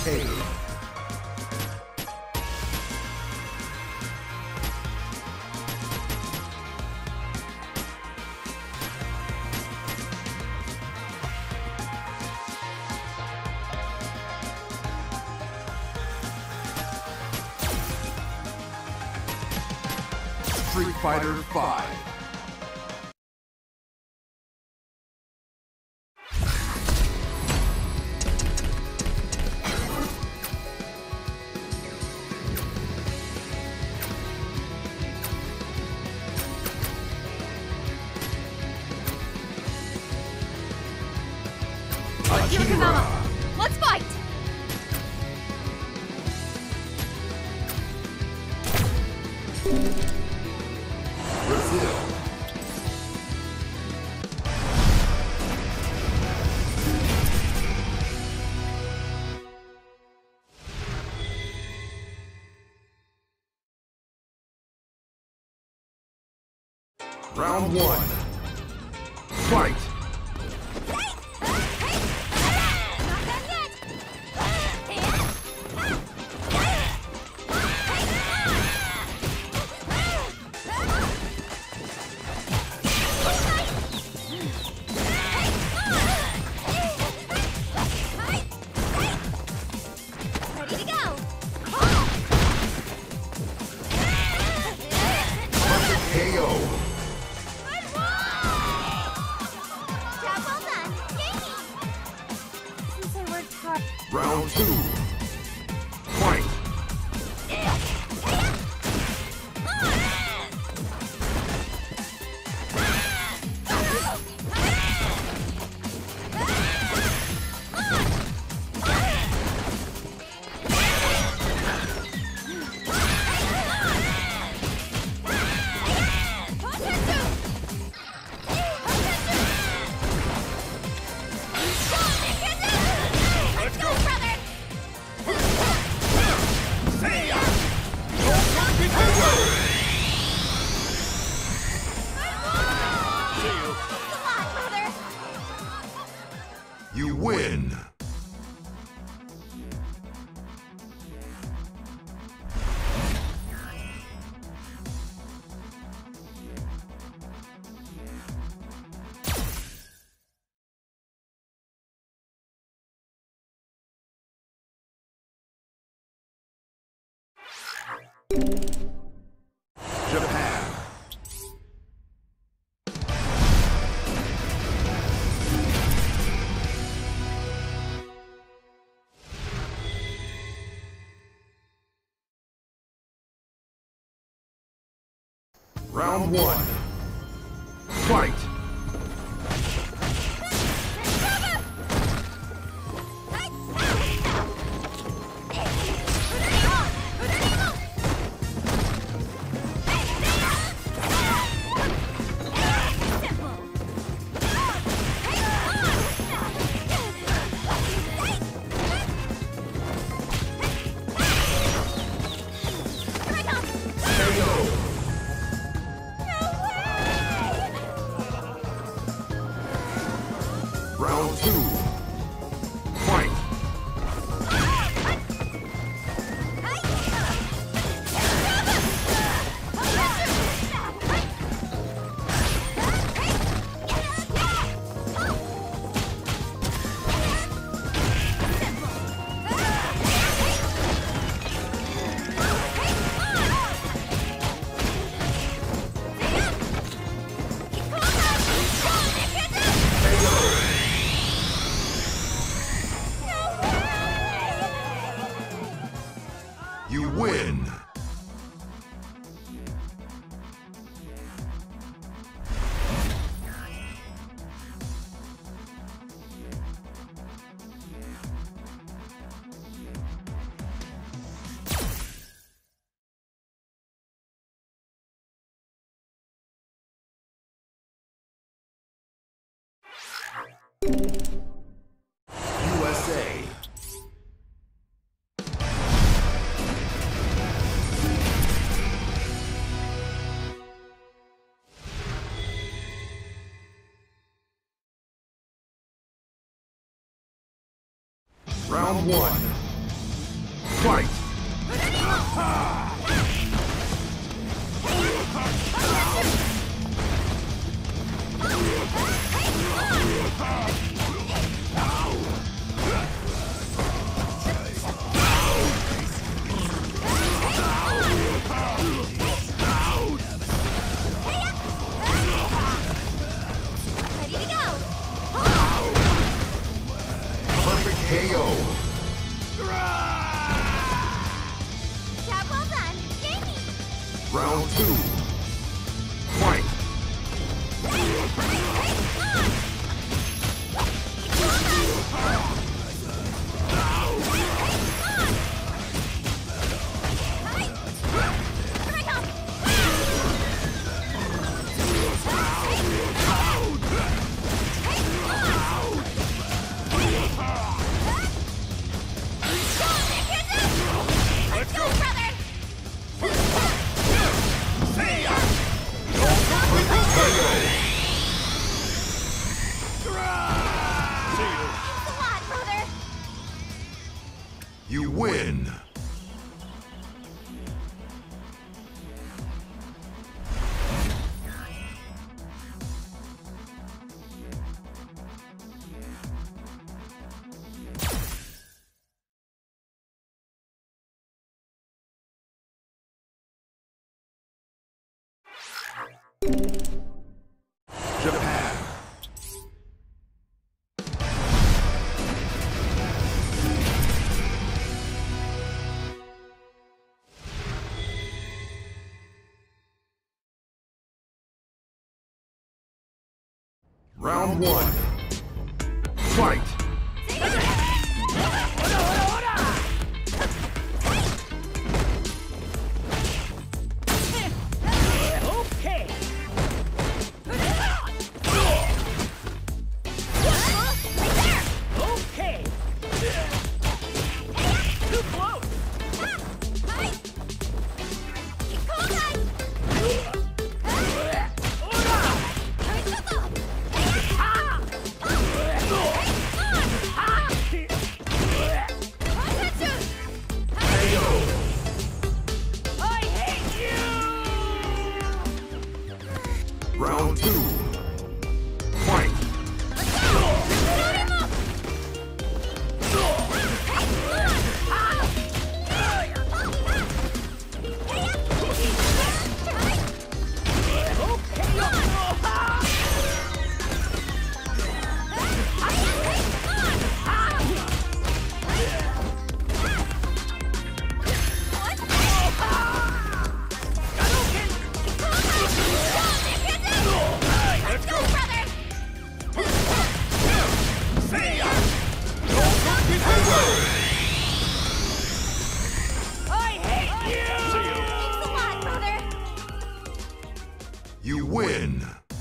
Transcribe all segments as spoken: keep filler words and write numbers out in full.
cave. Street Fighter five. Akira, let's fight! Brazil. Round one. Fight! Ready to go! K O. Job well done! Yay! Since I worked hard. Round two. Fight! Let's go, brother! Come on, brother! You win! Japan. Round one. Fight! K O. Round two. Fight! You win! U S A. Round one. Fight! Ready to go! Perfect K O! Job well done! Jamie! Round two. Fight! Let's go, brother! Thanks a lot, brother! You win! Japan. Round one. Fight! Okay. Okay. Too close. I hate you. Round two. Fight! Let's go, brother! I hate you. Thanks a lot, brother! You win!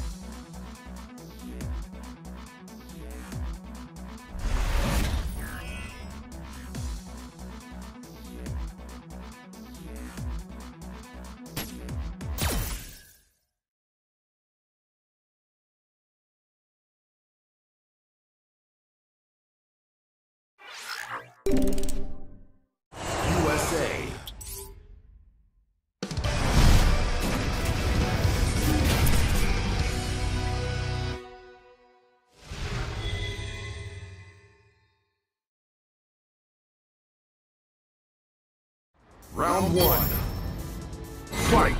U S A. Round one. Fight!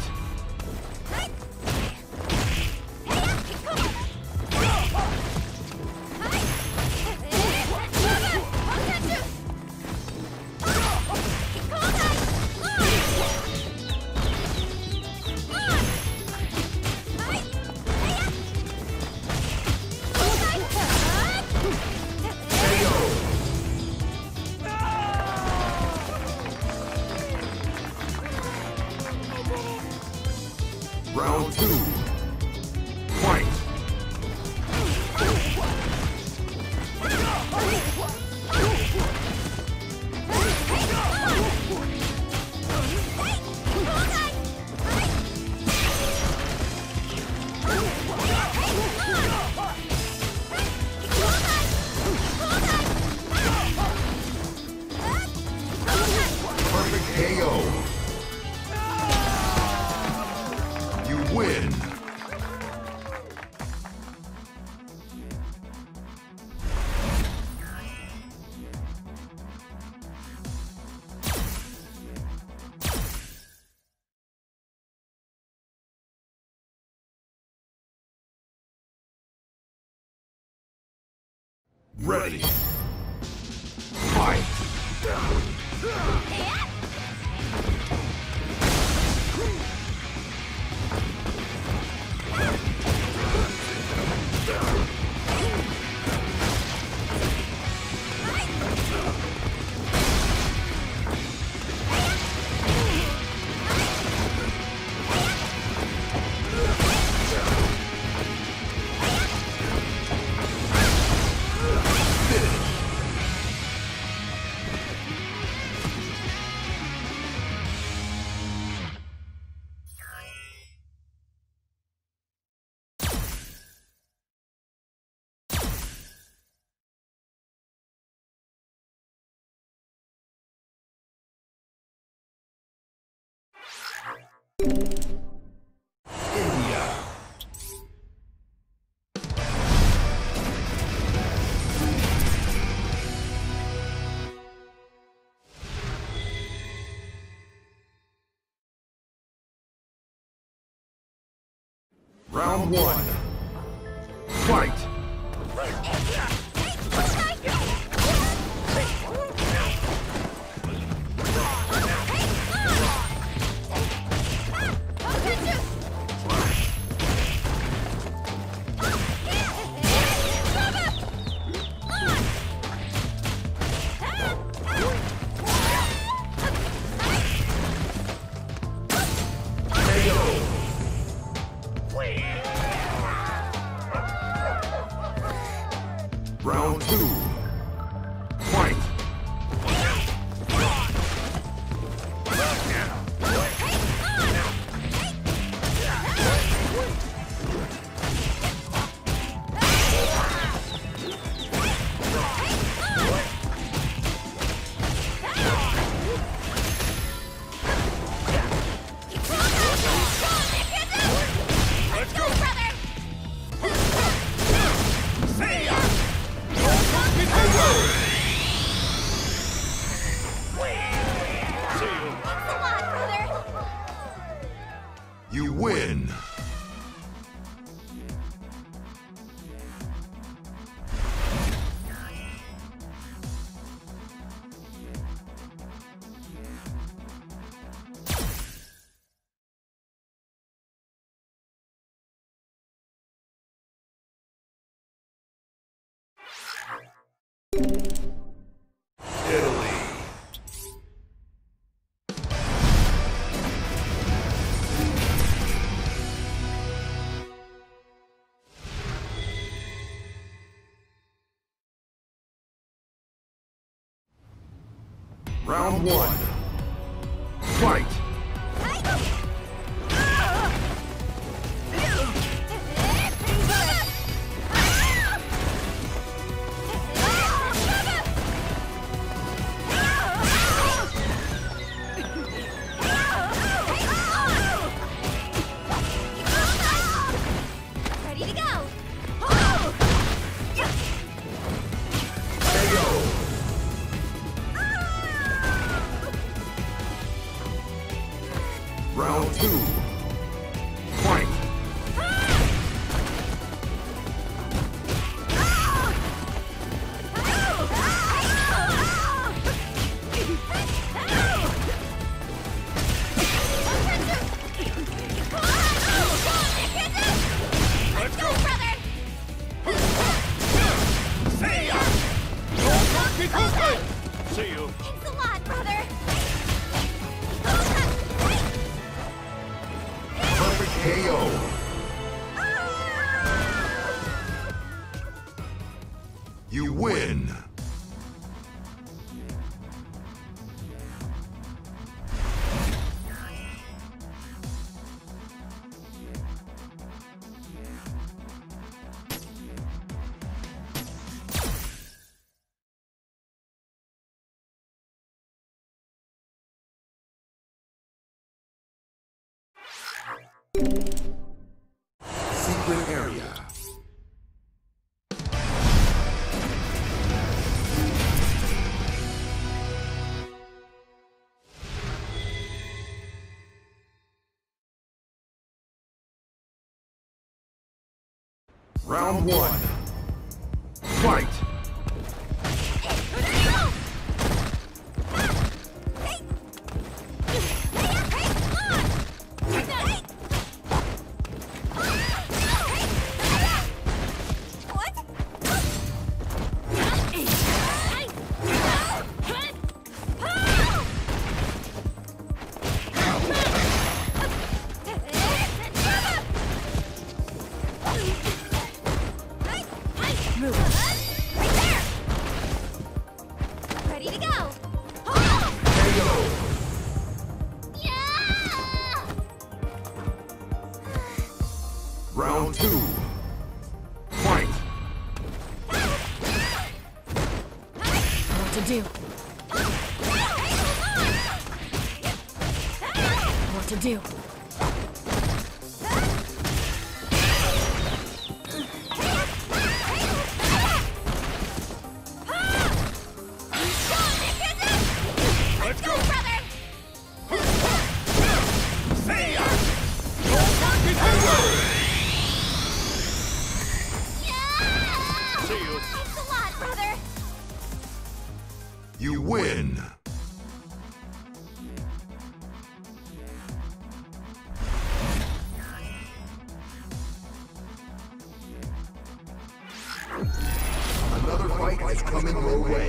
Ready. Fight. India. Round one. Fight. Round two. Fight. You win. Italy. Round one. Fight. Ready to go. Round two. Fight. Let's go, brother. See you. Thanks a lot, brother. Perfect K O. You win. Secret area. Round one. Fight! Move. Right there. Ready to go. Oh! K O. Yeah! Round two. Fight. What to do? What to do? Let's go! Brother! See ya! Yeah! See you. Thanks a lot, brother! You win. Another fight is coming your way.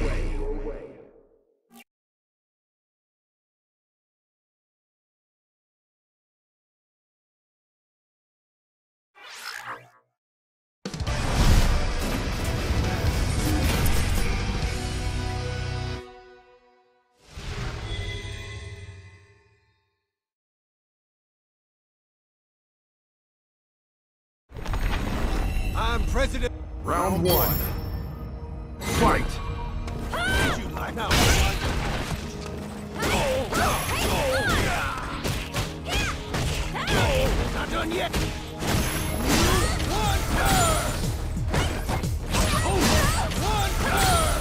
I'm president. Round one. Fight. You like now? Not done yet. One turn. Oh, one turn.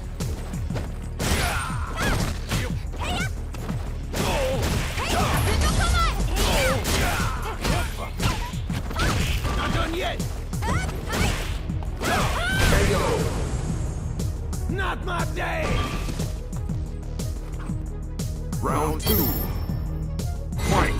Not done yet. K O. Not my day. Round two. Fight.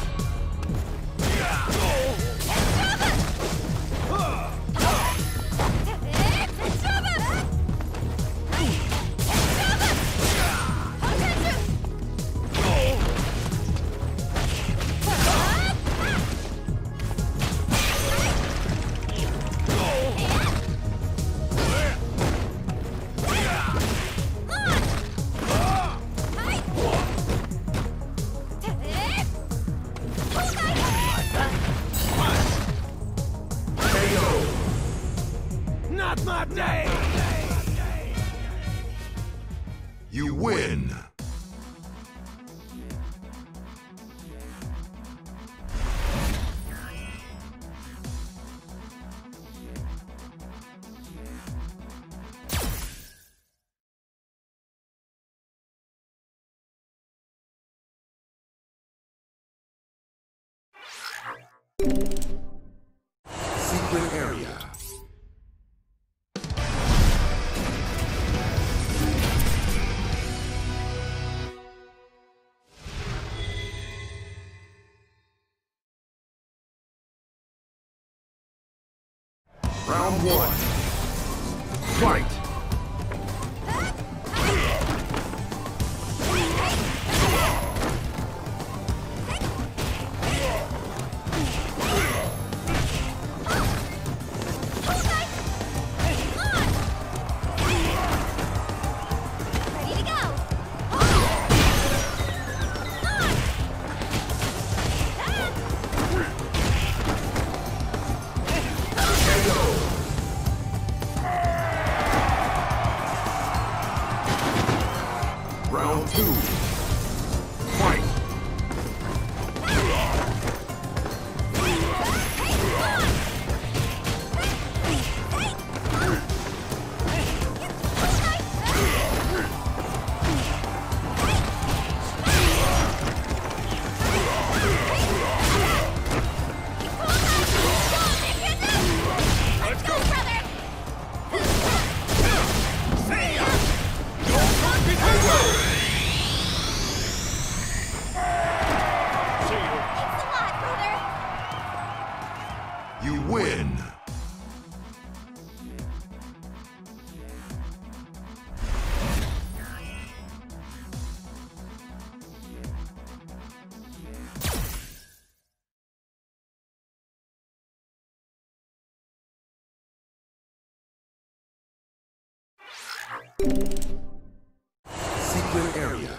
K O. Not my day. You win. Secret area. Round one. Fight. Ready to go. K O. Round two. Fight. Let's go. Brother! See ya. Secret area.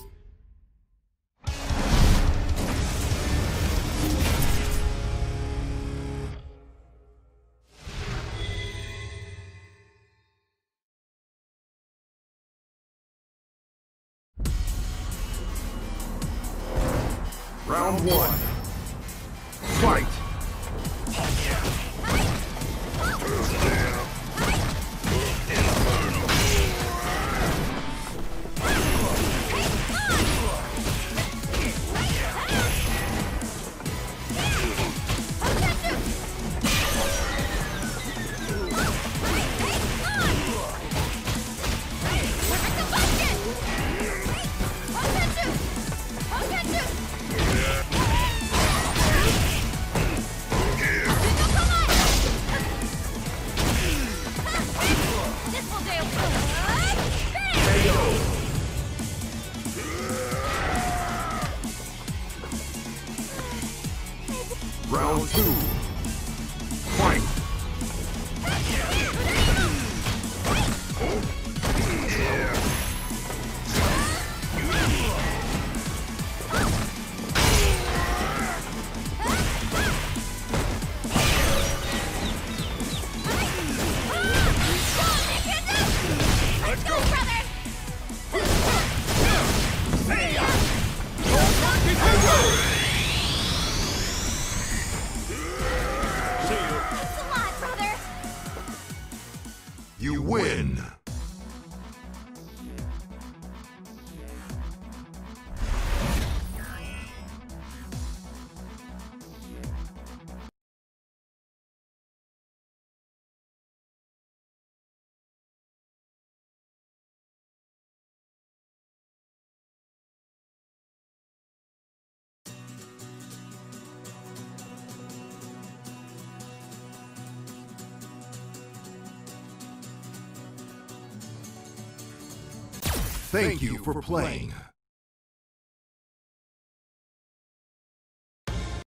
Round one. Fight! Round two. Fight! Let's go, brother! Thanks a lot, brother! You win! Thank you for playing.